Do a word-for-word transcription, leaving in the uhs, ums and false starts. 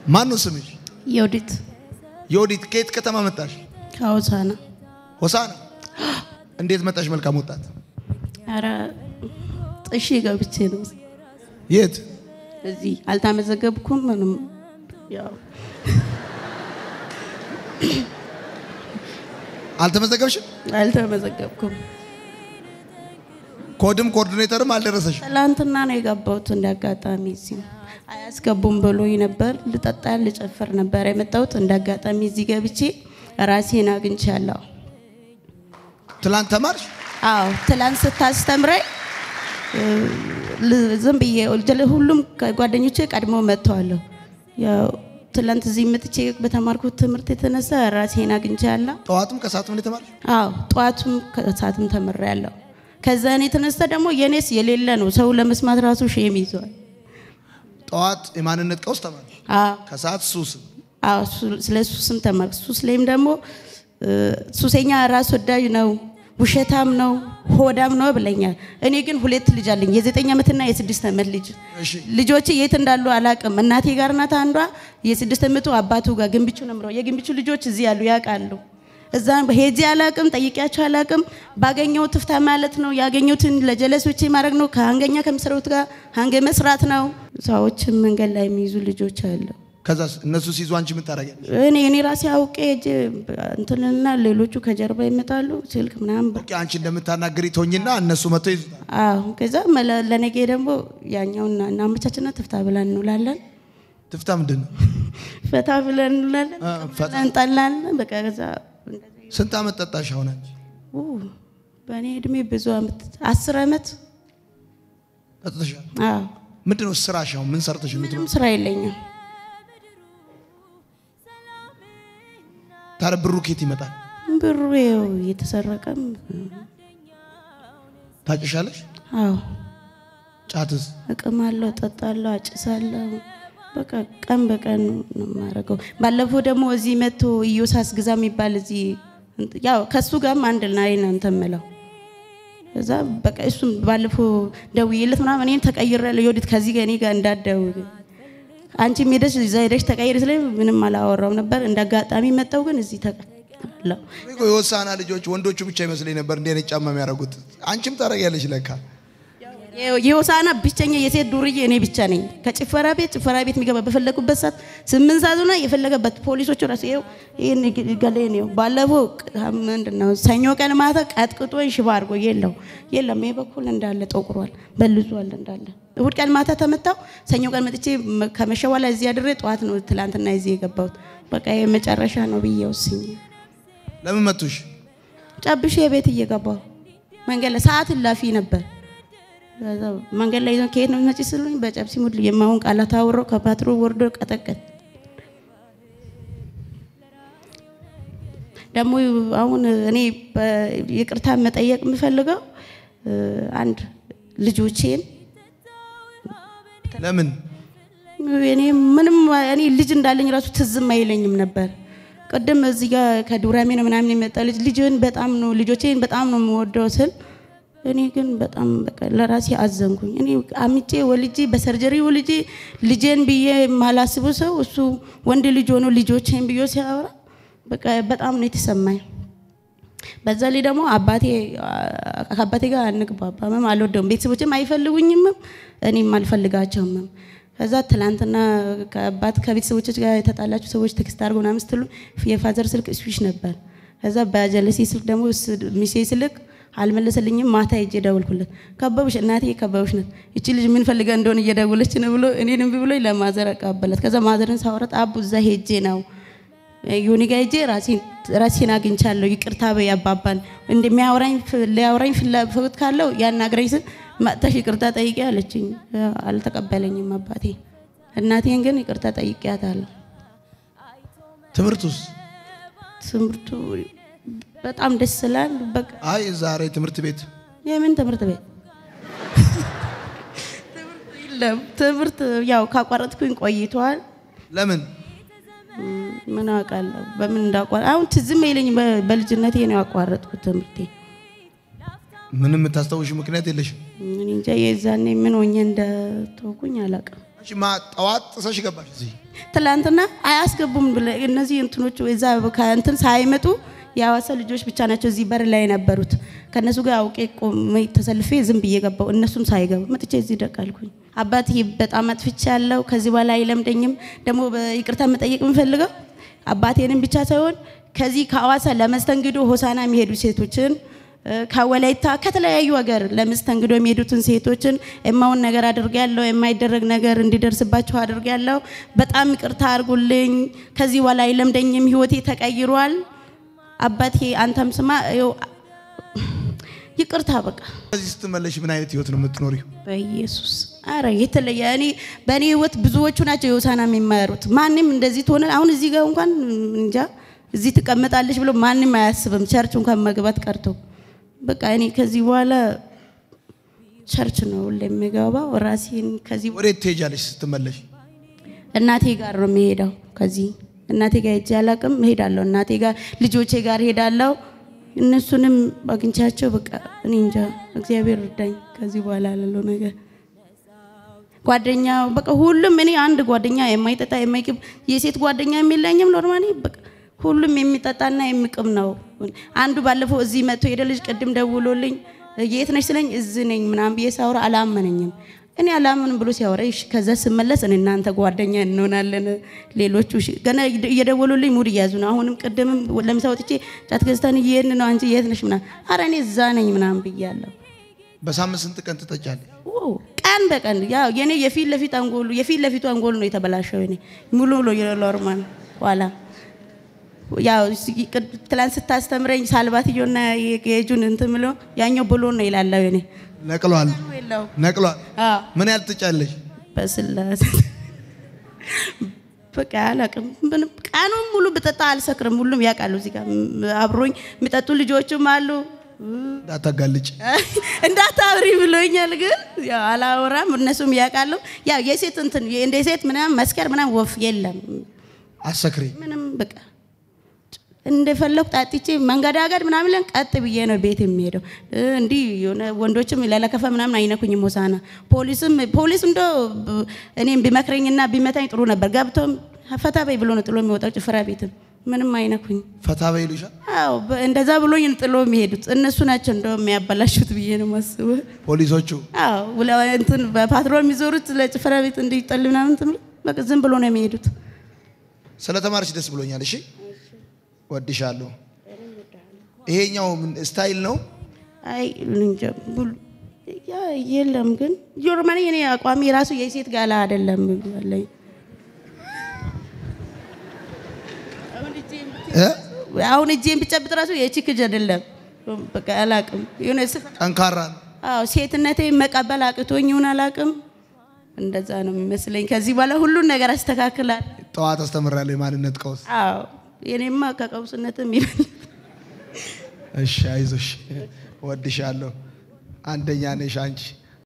ማን ነው ስምሽ? ዮዲት ዮዲት ከየት ከተማ መጣሽ? ከሆሳና ሆሳና እንዴት መጣሽ መልካም ወጣት? አረ ጥሺ ገብቼ ነው የት እዚህ አልተመዘገብኩም ምንም ያው አልተመዘገብሽም? አልተመዘገብኩም ኮድም ኮኦርዲኔተርም አልደረሰሽ? ትላንትና ነው የገባሁት እንዳጋጣሚ እዚህ አያስገቡም ብሎኝ ነበር ልጠጣ ልጨፍር ነበር የመጣሁት እንዳጋጣሚ እዚህ ገብቼ ራሴን አግኝቻለሁ ትላንት ተማርሽ? አዎ ትላንት ስታስተምረኝ ዝም ብዬ ሁሉም ጓደኞቼ ቀድሞ መጥተዋል ያው ትላንት እዚህ መጥቼ በተማርኩት ትምህርት የተነሳ ራሴን አግኝቻለሁ ጧቱም ከሰዓቱም ነው ተማርሽ? አዎ ጧቱም ከሰዓቱም ተመረያለሁ ከዛ እኔ ተነስተ ደግሞ የኔስ የሌለ ነው ሰው ለመስማት ራሱ ሼም ይዟል ጧት የማንነት ቀውስ ተማርሽ? አዎ ከሰዓት ሱስ? አዎ ስለ ሱስም ተማርኩ ሱስ ላይም ደግሞ ሱሰኛ ራስ ወዳጅ ነው ውሸታም ነው ሆዳም ነው ብለኛል እኔ ግን ሁለት ልጅ አለኝ የዘጠኝ አመትና የስድስት አመት ልጅ እሺ ልጆቼ የት እንዳሉ አላቅም እናቴ ጋር ናት አንዷ የስድስት አመቱ አባቱ ጋር ግንብቹ ነምሮ የግንብቹ ልጆች እዚህ ያሉ ያቃሉ እዛ ሄጄ አላቅም ጠይቂያቸው አላቅም ባገኘው ትፍታ ማለት ነው ያገኙትን ለጀለሶቼ ማድረግ ነው ከአንገኛ ከምሰሩት ጋር አንገ መስራት ነው ሰዎች መንገድ ላይ የሚይዙ ልጆች አሉ ከዛስ እነሱ ሲይዙ አንቺ ምን ታረጋለሽ? እኔ እኔ ራሴ አውቄ እንትንና ሌሎቹ ከጀርባ ይመጣሉ ስልክ ምናምን ኦኬ አንቺ እንደምታናግሪ ቶኝና እነሱ መጥቶ ይዙታል አዎ ከዛ ለነገ ደግሞ ያኛውና እናመቻችና ትፍታ ብለን እንውላለን ትፍታ ምንድነው? ፈታ ብለን እንውላለን እንጠላለን በቃ ከዛ ስንት አመት ጠጣሽ አሁን አንቺ? ኦ በእኔ እድሜ ብዙ አመት አስር አመት ጠጥተሻል? አዎ ምንድነው ስራሽ አሁን ምን ሰርተሽ ነው? ምንም ስራ የለኝም ታረ ብሩ ከየት ይመጣል? ብሩ ይኸው እየተሰረቀም ታጭሻለሽ? አዎ ጫትስ? እቅማለሁ ጠጣለሁ አጭሳለሁ በቃ ቀን በቀን ነው ማረገው ባለፈው ደግሞ እዚህ መጥቶ ኢዮሳስ ግዛ የሚባል እዚህ ያው ከሱ ጋርም አንድ ላይ ነው እንተመለው እዛ በቃ እሱም ባለፈው ደውዬለት ምናምን እኔን ተቀይሬያለሁ ዮዲት ከዚህ ጋር እኔ ጋር እንዳደው አንቺ ሜደሽ እዛ ሄደሽ ተቀይሪ ስለኝ ምንም አላወራው ነበር እንዳጋጣሚ መጣው ግን እዚህ ተቀላው እኮ የሆሳና ልጆች ወንዶቹ ብቻ ይመስለኝ ነበር እንደ እኔ ጫማ የሚያረጉት አንቺም ታረጋለሽ ለካ የሆሳና ብቸኛ የሴት ዱርዬ እኔ ብቻ ነኝ ከጭፈራ ቤት ጭፈራ ቤት የሚገባ በፈለኩበት ሰዓት ስምንት ሰዓት ነው የፈለገበት ፖሊሶቹ ራስ ይሄው ይሄን ገለኝ ነው ባለፈው ምንድነው ሰኞ ቀን ማታ ቀጥቅጦኝ ሽባ አድርጎ የለው የለም ይሄ በኩል እንዳለ ጠቁሯል በልዟል እንዳለ እሁድ ቀን ማታ ተመታው ሰኞ ቀን መጥቼ ከመሸዋላ እዚህ አድሬ ጧት ነው ትላንትና እዚህ የገባሁት በቃ ይሄ መጨረሻ ነው ብዬውስኝ ለምን መቱሽ? ጨብሼ ቤት እየገባሁ መንገድ ሰዓት ላፊ ነበር መንገድ ላይ ከየት ነው መጪ ስለኝ በጨብሲ ሙድ የማውን ቃላት አወራው ከፓትሮ ወርዶ ቀጠቀጥ ደሞ አሁን እኔ ይቅርታ መጠየቅ የምፈልገው አንድ ልጆቼን ለምን እኔ ምንም እኔ ልጅ እንዳለኝ ራሱ ትዝም አይለኝም ነበር ቀደም እዚህ ጋር ከዱራሜ ነው ምናምን የመጣ ልጅ ልጅን በጣም ነው ልጆቼን በጣም ነው የምወደው ስል እኔ ግን በጣም በቃ ለራሴ አዘንኩኝ እኔ አምጬ ወልጄ በሰርጀሪ ወልጄ ልጄን ብዬ ማላስቡ ሰው እሱ ወንድ ልጅ ሆኖ ልጆቼን ብዬ ሲያወራ በቃ በጣም ነው የተሰማኝ በዛ ላይ ደግሞ አባቴ አባቴ ጋር አንግባባም አልወደውም ቤተሰቦቼም አይፈልጉኝም እኔም አልፈልጋቸውም ከዛ ትላንትና ከአባት ከቤተሰቦች ጋር የተጣላችሁ ሰዎች ቴክስት አድርገውና ምስትሉ የፋዘር ስልክ ስዊች ነበር ከዛ በጀለሲ ስልክ ደግሞ ሚሴ ስልክ አልመለሰልኝም ማታ እጄ ደውልኩለት ከበብሽ እናቴ ከበብሽ ነው እቺ ልጅ ምን ፈልጋ እንደሆነ እየደወለች ነው ብሎ እኔንም ቢብሎኝ ለማዘር አቀበለት ከዛ ማዘርን ሳወራት አቡ እዛ ሄጄ ነው ዩኒ ጋር ሄጄ ራሴን ራሴን አግኝቻለሁ ይቅርታ በያባባን እንደሚያወራኝ ሊያወራኝ ፍላጎት ካለው ያናግረኝ ስል ማጣሽ ይቅርታ ጠይቄ አለችኝ አልተቀበለኝም አባቴ እናቴን ግን ይቅርታ ጠይቄያታለሁ ትምርቱስ ትምርቱ በጣም ደስ ይላል በቃ አይ ዛሬ ትምርት ቤት የምን ትምርት ቤት ትምርት ይለም ትምርት ያው ካቋረጥኩኝ ቆይቷል ለምን ምን አውቃለሁ በምን እንዳቋረ አሁን ትዝም ይለኝ በልጅነቴ ነው ያቋረጥኩት ትምርቴ ምንም ታስተውሽ ምክንያት የለሽ ምን እንጃ የዛኔ ምን ሆኜ እንደተወኩኝ አላውቅም እሺ ማ ጠዋት ጥሰሽ ገባሽ እዚህ ትላንትና አያስገቡም ብለ እነዚህ እንትኖች እዛ ከእንትን ሳይመጡ ያዋሰ ልጆች ብቻ ናቸው እዚህ በር ላይ ነበሩት ከነሱ ጋር አውቄ ቆሜ ተሰልፌ ዝም ብዬ ገባው እነሱም ሳይገቡ መጥቼ እዚህ ደቃልኩኝ አባቴ በጣም አጥፍቻለሁ ከዚህ በኋላ አይለምደኝም ደሞ ይቅርታ መጠየቅ ምፈልገው አባቴንም ብቻ ሳይሆን ከዚህ ከአዋሳ ለመስተንግዶ ሆሳና የሚሄዱ ሴቶችን ከወላይታ ከተለያዩ ሀገር ለመስተንግዶ የሚሄዱትን ሴቶችን እማውን ነገር አድርጋለሁ የማይደረግ ነገር እንዲደርስባቸው አድርጋለሁ በጣም ይቅርታ አርጉልኝ ከዚህ በኋላ አይለምደኝም ህይወቴ ተቀይሯል አባቴ አንተም ስማ ይቅርታ በቃ እዚህ ስትመለሽ ምን አይነት ህይወት ነው የምትኖሪው በኢየሱስ አረ የተለየ እኔ በኔ ህይወት ብዙዎቹ ናቸው የሆሳና የሚማሩት ማንንም እንደዚህ ተሆነ አሁን እዚህ ጋር እንኳን እንጃ እዚህ ተቀመጣለች ብሎ ማንንም አያስብም ቸርች እንኳን መግባት ቀርቶ በቃ እኔ ከዚህ በኋላ ቸርች ነው ለሚገባው ራሴን ከዚህ ወዴት ትሄጃለሽ ስትመለሽ እናቴ ጋር ነው የምሄደው ከዚህ እናቴ ጋር ሄጄ አላቅም ሄዳለሁ እናቴ ጋር ልጆቼ ጋር ሄዳለሁ እነሱንም አግኝቻቸው በቃ እኔ እንጃ እግዚአብሔር ይርዳኝ ከዚህ በኋላ ያለው ነገር ጓደኛው በቃ ሁሉም እኔ አንድ ጓደኛ የማይጠጣ የማይቅም የሴት ጓደኛ የሚለኝም ኖርማሊ በቃ ሁሉም የሚጠጣና የሚቅም ነው አንዱ ባለፈው እዚህ መጥቶ ሄደ ልጅ ቀድም ደውሎልኝ የት ነሽ ስለኝ እዚህ ነኝ ምናም በየሳውራ አላመነኝም እኔ አላመንም ብሎ ሲያወራ እሺ ከዛ ስመለስ እኔ እናንተ ጓደኛ እንሆናለን ሌሎቹ እሺ ገና እየደወሉልኝ ሙድ ያዙና አሁንም ቀደምም ለምሳውጥቼ ጫት ገዝተን ይሄን ነው አንቺ የት ነሽ ምና አረ እኔ እዛ ነኝ ምናም ብያለሁ በሳምንት ስንት ቀን ትጠጫለሽ ኦ ቀን በቀን ያው የኔ የፊት ለፊት አንጎሉ የፊት ለፊቱ አንጎሉ ነው የተበላሸው እኔ ሙሉ ሙሉ የሎርማን ዋላ ያው ትላንት ስታስተምረኝ ሳልባትዮና የጌጁን እንትምሎ ያኛው ብሎ ነው ይላልው እኔ ነቅሏል ነቅሏል አዎ ምን ያልትጫለሽ በስላስ በቃ አላቅም ምንም ቀኑን ሙሉ በጠጣ አልሰክርም ሁሉም ያቃሉ እዚህ ጋር አብሮኝ የሚጠጡ ልጆችም አሉ እንዳታጋልጭ እንዳታውሪ ብሎኛል ግን ያው አላወራም እነሱም ያቃሉ ያው የሴት እንትን እንደ ሴት ምናም መስከር ምናም ወፍ የለም አሰክሪ ምንም በቃ እንደፈለኩ ጣጥቼ መንገዳገድ ምናምን ለን ቀጥ ብዬ ነው ቤት የሚሄደው እንዲ የሆነ ወንዶችም ለለከፈ ምናምን አይነኩኝም ሆሳና ፖሊስም ፖሊስ እንዶ እኔም ቢመክረኝና ቢመታኝ ጥሩ ነበር ገብቶም ፈታ በይ ብሎ ነው ጥሎ የሚወጣው ጭፍራ ቤትም ምንም አይነኩኝ ፈታ በይ ልሻ አዎ እንደዛ ብሎኝ ጥሎ የሚሄዱት እነሱ ናቸው እንደው የሚያበላሹት ብዬ ነው ማስበው ፖሊሶቹ አዎ ወላ እንትን በፓትሮል የሚዞሩት ለጭፍራ ቤት እንዲጠል ምናምን ትምል በቃ ዝም ብሎ ነው የሚሄዱት ስለተማርሽ ደስ ብሎኛል እሺ ወድሻለሁ ይሄኛው ስታይል ነው አይ እንጃ ያ የለም ግን ጆርማኒ እኔ አቋሚ ራሱ የሴት ጋላ አይደለም ማለት እ አሁን እጄን ብቻብጥ ራሱ የቺክ አይደለም በቃ አላቅም የሆነ ጠንካራ አዎ ሴትነቴ መቀበል አቅቶኝ ይሁን አላቅም እንደዛ ነው የሚመስለኝ ከዚህ በኋላ ሁሉ ነገር አስተካክላል ጠዋት አስተምራለሁ የማንነት ቀውስ አዎ የኔማ ከቀውስነትም ይበል እሺ አይዞሽ ወድሻለሁ አንደኛ ነሽ አንቺ